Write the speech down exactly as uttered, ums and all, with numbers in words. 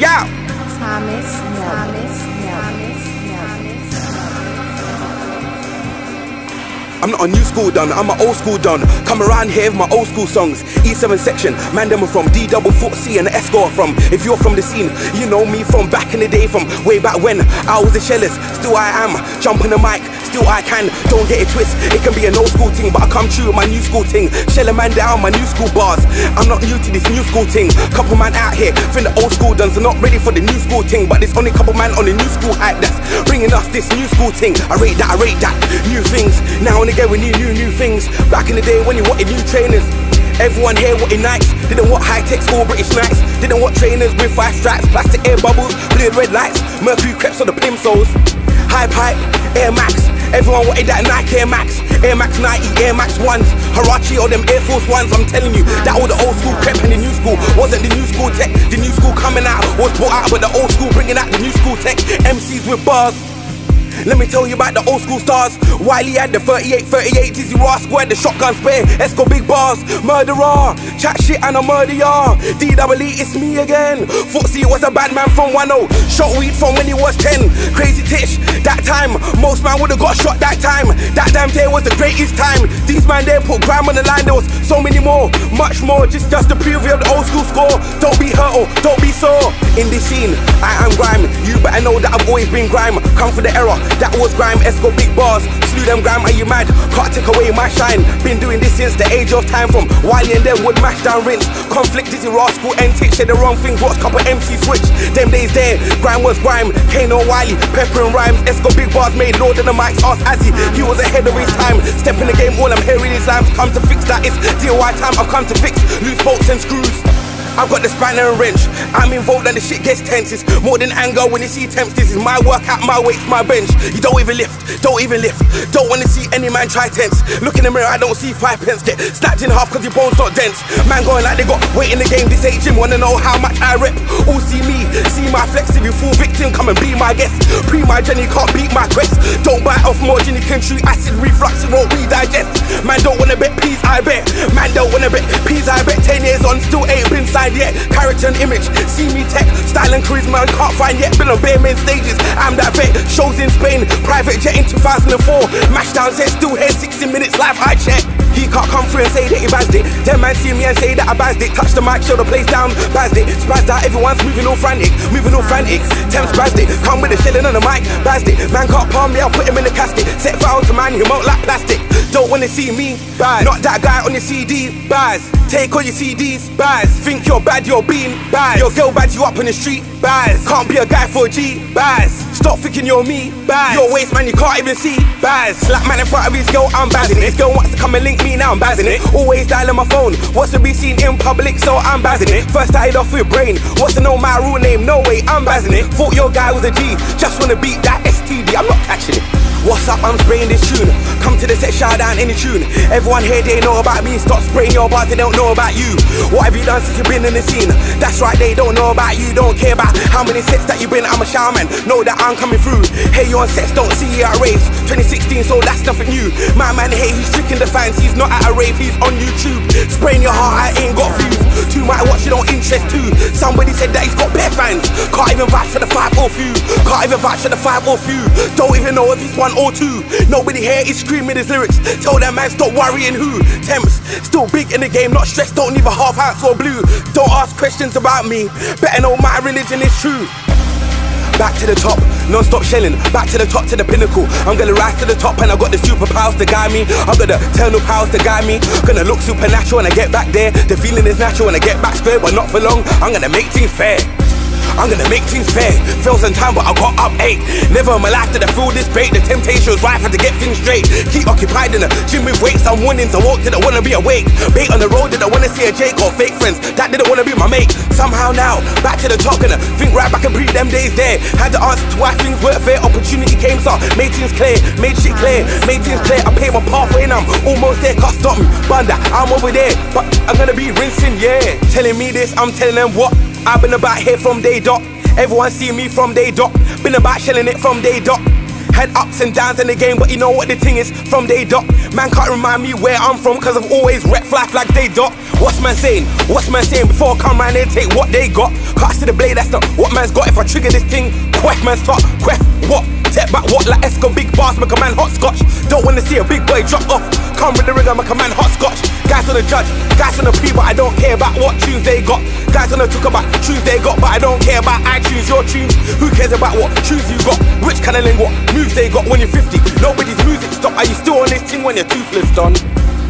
Yeah. Thomas, Thomas, Thomas, Thomas. I'm not a new school done, I'm an old school done. Come around here with my old school songs. E seven section, man them are from D double four C and the Escort from. If you're from the scene, you know me from back in the day, from way back when I was a shellers. Still I am, jump on the mic, still I can. Don't get it twist, it can be an old school thing, but I come true with my new school thing. Shell a man down, my new school bars. I'm not new to this new school thing. Couple man out here, think the old school duns are not ready for the new school thing, but there's only couple man on the new school hype that's bringing us this new school thing. I rate that, I rate that. New things, now and again we need new, new things. Back in the day when you wanted new trainers, everyone here wanted Nikes. Didn't want high-tech school British Nikes. Didn't want trainers with five straps, plastic air bubbles, blue and red lights, Mercury crepes on the plimsolls. High pipe, Air Max. Everyone wanted that Nike Air Max. Air Max ninety, Air Max ones, Harachi or them Air Force ones. I'm telling you, that all the old school crep and the new school wasn't the new school tech. The new school coming out was brought out, but the old school bringing out the new school tech. M Cs with bars. Let me tell you about the old school stars. Wiley had the thirty-eight thirty-eight, Dizzy Raw squared the shotgun spare. Esco big bars, murderer, chat shit and a murder ya. D double E, it's me again. Footsie was a bad man from one oh, shot weed from when he was ten. Crazy Tish, that time, most man would've got shot that time. That damn day was the greatest time. These man there put grime on the line, there was so many more, much more, just just to prove you have the old school score. Don't be hurt or don't be sore. In this scene, I am grime. You better know that I've always been grime. Come for the error. That was grime, Esco big bars. Slew them grime, are you mad? Can't take away my shine. Been doing this since the age of time. From Wiley and them would mash down rinse. Conflict, Dizzy Raw, school antics. Said the wrong thing, brought couple M C switch. Them days there, grime was grime. Kano Wiley, pepper and rhymes. Esco big bars made Lord of the mics. Ask Azzy, he was ahead of his time. Step in the game, all I'm hearing is lines. Come to fix that, it's D I Y time. I've come to fix loose bolts and screws. I've got the spanner and wrench. I'm involved and the shit gets tense. It's more than anger when you see temps. This is my workout, my weights, my bench. You don't even lift, don't even lift. Don't wanna see any man try tense. Look in the mirror, I don't see five pence. Get snapped in half cause your bones not dense. Man going like they got weight in the game. This ain't gym, wanna know how much I rep. All see me, see my flex. If you fall victim, come and be my guest. Pre my Jenny, can't beat my quest. Don't bite off more Jenny, can treat acid reflux, it won't redigest. Man don't wanna bet peas, I bet. Man don't wanna bet peas, I bet. Ten years on, still ain't been signed yet. Character and image, see me tech, style and charisma, can't find yet. Been on bare main stages, I'm that vet. Shows in Spain, private jet in two thousand four. Mash down set, still here, sixty minutes live, I check. He can't come through and say that he bazzed it. Them man see me and say that I bazzed it. Touch the mic, show the place down, bazzed it. Spazzed out, everyone's moving all frantic, moving all frantic. Temps bazzed it, come with the shilling on the mic, bazzed it. Man can't palm me, I'll put him in the casket. Set fire to man, he won't like plastic. Don't wanna see me, baz. Not that guy on your C D, baz. Take all your C Ds, baz. Think you're bad, you're being baz. Your girl bad you up on the street, baz. Can't be a guy for a G, baz. Stop thinking you're me, baz. Your waist man you can't even see, baz. Slap man in front of his girl, I'm bazzing it. His girl wants to come and link me, now I'm bazzing it. Always dialing my phone, wants to be seen in public, so I'm bazzing it. First started off with brain, wants to know my real name, no way, I'm bazzing it. Thought your guy was a G, just wanna beat that S T D, I'm not catching it. What's up, I'm spraying this tune. Come to the set, shout down any tune. Everyone here, they know about me. Stop spraying your bars, they don't know about you. What have you done since you've been in the scene? That's right, they don't know about you. Don't care about how many sets that you've been. I'm a shaman, know that I'm coming through. Hey, you on sets, don't see you at raves. twenty sixteen, so that's nothing new. My man, hey, he's tricking the fans. He's not at a rave, he's on YouTube. Spraying your heart, I ain't got views. Too might watch, you don't interest too. Somebody said that he's got bare fans. Can't even vouch for the five or few. Can't even vouch for the five or few. Don't even know if he's one or two. Nobody here is screaming his lyrics. Tell that man stop worrying who. Temps, still big in the game, not stressed, don't need a half ounce or blue. Don't ask questions about me, better know my religion is true. Back to the top, non-stop shelling. Back to the top, to the pinnacle. I'm gonna rise to the top and I got the superpowers to guide me. I've got the eternal powers to guide me. Gonna look supernatural when I get back there. The feeling is natural when I get back square, but not for long. I'm gonna make things fair. I'm gonna make things fair. Fell some time, but I got up eight. Never in my life did I feel this bait. The temptation was rife, had to get things straight. Keep occupied in the gym with weights. I'm wanting to walk, didn't wanna be awake. Bait on the road, didn't wanna see a Jake or fake friends that didn't wanna be my mate. Somehow now, back to the top, gonna think right back and breathe them days there. Had to answer to why things weren't fair. Opportunity came, so made things clear, made shit clear, made things clear. I paid my pathway and I'm almost there. Can't stop me, bunda, I'm over there, but I'm gonna be rinsing, yeah. Telling me this, I'm telling them what. I've been about here from day dot. Everyone see me from day dot. Been about shelling it from day dot. Had ups and downs in the game, but you know what the thing is from day dot. Man can't remind me where I'm from, cause I've always rep fly flag they dot. What's man saying? What's man saying? Before I come round they take what they got. Cast to the blade, that's not what man's got. If I trigger this thing, quack man's top, quack what? Step back what like Esco, big bars, make a man hot scotch. Don't wanna see a big boy drop off. Come with the rigger, make a man hot scotch. Guys on the judge, guys on the pre, but I don't care about what tunes they got. Guys on the talk about tunes they got, but I don't care about iTunes, your tunes. Who cares about what tunes you got? Which kind of link, what moves they got when you're fifty? Nobody's music stop. Are you still on this thing when you're toothless, done?